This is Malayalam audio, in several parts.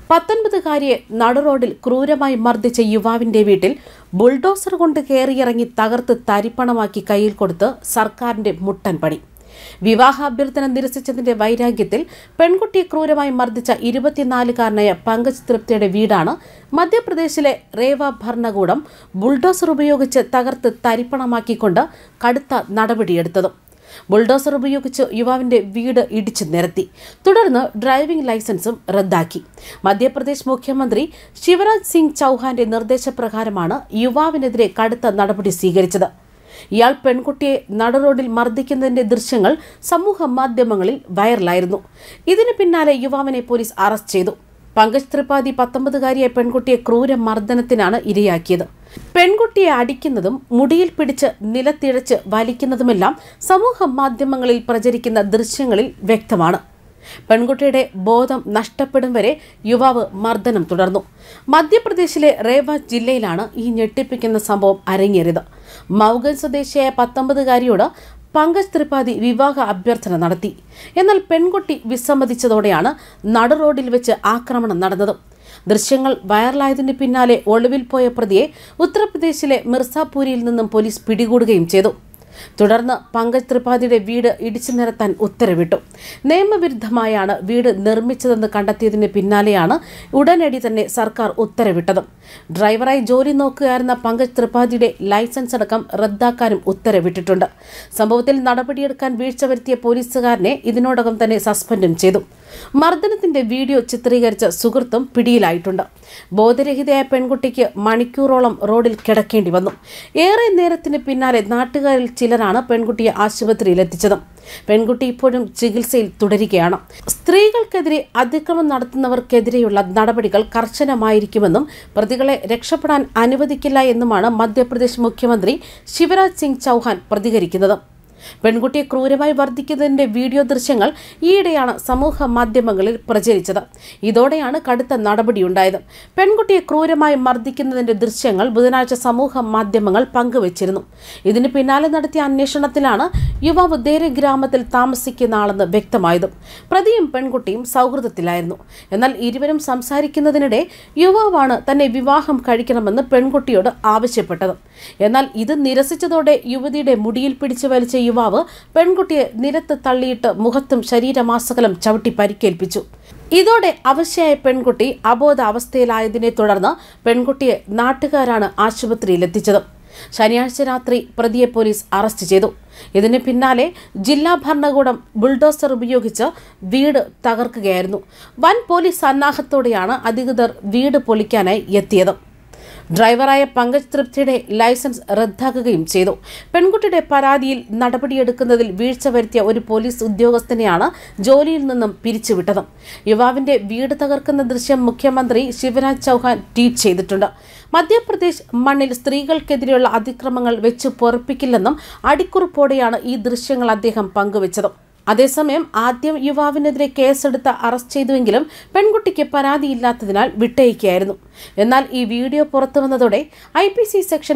19-കാരിയെ നടുറോഡിൽ ക്രൂരമായി മർദ്ദിച്ച യുവാവിന്റെ വീട്ടിൽ ബുൾഡോസർ കൊണ്ട് കയറിയിറങ്ങി തകർത്ത് തരിപ്പണമാക്കി കയ്യിൽ കൊടുത്ത് സർക്കാരിന്റെ മുട്ടൻ പണി. വിവാഹാഭ്യർത്ഥന നിരസിച്ചതിന്റെ വൈരാഗ്യത്തിൽ പെൺകുട്ടിയെ ക്രൂരമായി മർദ്ദിച്ച 24-കാരനായ പങ്കജ് തൃപ്തിയുടെ വീടാണ് മധ്യപ്രദേശിലെ റേവ ഭരണകൂടം ബുൾഡോസർ ഉപയോഗിച്ച് തകർത്ത് തരിപ്പണമാക്കിക്കൊണ്ട് കടുത്ത നടപടിയെടുത്തത്. ബുൾഡോസർ ഉപയോഗിച്ച് യുവാവിന്റെ വീട് ഇടിച്ചു നിരത്തി. തുടർന്ന് ഡ്രൈവിംഗ് ലൈസൻസും റദ്ദാക്കി. മധ്യപ്രദേശ് മുഖ്യമന്ത്രി ശിവരാജ് സിംഗ് ചൌഹാന്റെ നിർദ്ദേശപ്രകാരമാണ് യുവാവിനെതിരെ കടുത്ത നടപടി സ്വീകരിച്ചത്. ഇയാൾ പെൺകുട്ടിയെ നടുറോഡിൽ മർദ്ദിക്കുന്നതിന്റെ ദൃശ്യങ്ങൾ സമൂഹ മാധ്യമങ്ങളിൽ വൈറലായിരുന്നു. ഇതിന് പിന്നാലെ യുവാവിനെ പോലീസ് അറസ്റ്റ് ചെയ്തു. പങ്കജ് ത്രിപാഠി 19-കാരിയായ പെൺകുട്ടിയെ ക്രൂര മർദ്ദനത്തിനാണ് ഇരയാക്കിയത്. പെൺകുട്ടിയെ അടിക്കുന്നതും മുടിയിൽ പിടിച്ച് നിലത്തിഴച്ച് വലിക്കുന്നതുമെല്ലാം സമൂഹ മാധ്യമങ്ങളിൽ പ്രചരിക്കുന്ന ദൃശ്യങ്ങളിൽ വ്യക്തമാണ്. പെൺകുട്ടിയുടെ ബോധം നഷ്ടപ്പെടും വരെ യുവാവ് മർദ്ദനം തുടർന്നു. മധ്യപ്രദേശിലെ റേവ ജില്ലയിലാണ് ഈ ഞെട്ടിപ്പിക്കുന്ന സംഭവം അരങ്ങേറിയത്. മൗഗൻ സ്വദേശിയായ 19-കാരിയോട് പങ്കജ് ത്രിപാഠി വിവാഹ അഭ്യർത്ഥന നടത്തി. എന്നാൽ പെൺകുട്ടി വിസമ്മതിച്ചതോടെയാണ് നടുറോഡിൽ വെച്ച് ആക്രമണം നടന്നത്. ദൃശ്യങ്ങൾ വൈറലായതിന് പിന്നാലെ ഒളിവിൽ പോയ പ്രതിയെ ഉത്തർപ്രദേശിലെ മിർസാപൂരിൽ നിന്നും പോലീസ് പിടികൂടുകയും ചെയ്തു. തുടർന്ന് പങ്കജ് ത്രിപാഠിയുടെ വീട് ഇടിച്ചു നിരത്താൻ ഉത്തരവിട്ടു. നിയമവിരുദ്ധമായാണ് വീട് നിർമ്മിച്ചതെന്ന് കണ്ടെത്തിയതിന് പിന്നാലെയാണ് ഉടനടി തന്നെ സർക്കാർ ഉത്തരവിട്ടത്. ഡ്രൈവറായി ജോലി നോക്കുകയായിരുന്ന പങ്കജ് ത്രിപാഠിയുടെ ലൈസൻസ് അടക്കം റദ്ദാക്കാനും ഉത്തരവിട്ടിട്ടുണ്ട്. സംഭവത്തിൽ നടപടിയെടുക്കാൻ വീഴ്ച വരുത്തിയ പോലീസുകാരനെ ഇതിനോടകം തന്നെ സസ്പെൻഡും ചെയ്തു. മർദ്ദനത്തിന്റെ വീഡിയോ ചിത്രീകരിച്ച സുഹൃത്തും പിടിയിലായിട്ടുണ്ട്. ബോധരഹിതയായ പെൺകുട്ടിക്ക് മണിക്കൂറോളം റോഡിൽ കിടക്കേണ്ടി വന്നു. ഏറെ നേരത്തിന് പിന്നാലെ നാട്ടുകാരിൽ ചിലരാണ് പെൺകുട്ടിയെ ആശുപത്രിയിൽ എത്തിച്ചത്. പെൺകുട്ടി ഇപ്പോഴും ചികിത്സയിൽ തുടരുകയാണ്. സ്ത്രീകൾക്കെതിരെ അതിക്രമം നടത്തുന്നവർക്കെതിരെയുള്ള നടപടികൾ കർശനമായിരിക്കുമെന്നും പ്രതികളെ രക്ഷപ്പെടാൻ അനുവദിക്കില്ല എന്നുമാണ് മധ്യപ്രദേശ് മുഖ്യമന്ത്രി ശിവരാജ് സിംഗ് ചൌഹാൻ പ്രതികരിക്കുന്നത്. പെൺകുട്ടിയെ ക്രൂരമായി വർദ്ധിക്കുന്നതിന്റെ വീഡിയോ ദൃശ്യങ്ങൾ ഈയിടെയാണ് സമൂഹ മാധ്യമങ്ങളിൽ പ്രചരിച്ചത്. ഇതോടെയാണ് കടുത്ത നടപടിയുണ്ടായത്. പെൺകുട്ടിയെ ക്രൂരമായി മർദ്ദിക്കുന്നതിന്റെ ദൃശ്യങ്ങൾ ബുധനാഴ്ച സമൂഹ മാധ്യമങ്ങൾ പങ്കുവച്ചിരുന്നു. ഇതിന് പിന്നാലെ നടത്തിയ അന്വേഷണത്തിലാണ് യുവാവ് ദേരെ ഗ്രാമത്തിൽ താമസിക്കുന്ന ആളെന്ന് വ്യക്തമായത്. പ്രതിയും പെൺകുട്ടിയും സൗഹൃദത്തിലായിരുന്നു. എന്നാൽ ഇരുവരും സംസാരിക്കുന്നതിനിടെ യുവാവാണ് തന്നെ വിവാഹം കഴിക്കണമെന്ന് പെൺകുട്ടിയോട് ആവശ്യപ്പെട്ടത്. എന്നാൽ ഇത് നിരസിച്ചതോടെ യുവതിയുടെ മുടിയിൽ പിടിച്ചു വലിച്ച യുവാവ് പെൺകുട്ടിയെ നിലത്ത് തള്ളിയിട്ട് മുഖത്തും ശരീരമാസകലം ചവിട്ടി പരിക്കേൽപ്പിച്ചു. ഇതോടെ അവശയായ പെൺകുട്ടി അബോധാവസ്ഥയിലായതിനെ തുടർന്ന് പെൺകുട്ടിയെ നാട്ടുകാരാണ് ആശുപത്രിയിലെത്തിച്ചത്. ശനിയാഴ്ച രാത്രി പ്രതിയെ പോലീസ് അറസ്റ്റ് ചെയ്തു. ഇതിന് പിന്നാലെ ജില്ലാ ഭരണകൂടം ബുൾഡോസർ ഉപയോഗിച്ച് വീട് തകർക്കുകയായിരുന്നു. വൻ പോലീസ് സന്നാഹത്തോടെയാണ് അധികൃതർ വീട് പൊളിക്കാനായി എത്തിയത്. ഡ്രൈവറായ പങ്കജ് തൃപ്തിയുടെ ലൈസൻസ് റദ്ദാക്കുകയും ചെയ്തു. പെൺകുട്ടിയുടെ പരാതിയിൽ നടപടിയെടുക്കുന്നതിൽ വീഴ്ച വരുത്തിയ ഒരു പോലീസ് ഉദ്യോഗസ്ഥനെയാണ് ജോലിയിൽ നിന്നും പിരിച്ചുവിട്ടത്. യുവാവിന്റെ വീട് തകർക്കുന്ന ദൃശ്യം മുഖ്യമന്ത്രി ശിവരാജ് ചൌഹാൻ ട്വീറ്റ് ചെയ്തിട്ടുണ്ട്. മധ്യപ്രദേശ് മണ്ണിൽ സ്ത്രീകൾക്കെതിരെയുള്ള അതിക്രമങ്ങൾ വെച്ച് പൊറപ്പിക്കില്ലെന്നും അടിക്കുറിപ്പോടെയാണ് ഈ ദൃശ്യങ്ങൾ അദ്ദേഹം പങ്കുവച്ചത്. അതേസമയം ആദ്യം യുവാവിനെതിരെ കേസെടുത്ത് അറസ്റ്റ് ചെയ്തുവെങ്കിലും പെൺകുട്ടിക്ക് പരാതിയില്ലാത്തതിനാൽ വിട്ടയക്കുകയായിരുന്നു. എന്നാൽ ഈ വീഡിയോ പുറത്തുവന്നതോടെ IPC സെക്ഷൻ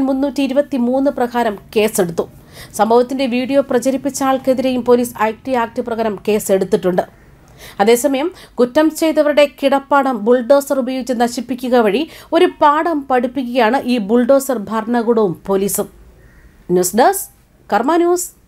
323 പ്രകാരം കേസെടുത്തു. സംഭവത്തിന്റെ വീഡിയോ പ്രചരിപ്പിച്ച ആൾക്കെതിരെയും പോലീസ് IT ആക്ട് പ്രകാരം കേസെടുത്തിട്ടുണ്ട്. അതേസമയം കുറ്റം ചെയ്തവരുടെ കിടപ്പാടം ബുൾഡോസർ ഉപയോഗിച്ച് നശിപ്പിക്കുക വഴി ഒരു പാഠം പഠിപ്പിക്കുകയാണ് ഈ ബുൾഡോസർ ഭരണകൂടവും പോലീസും. News desk Karma news.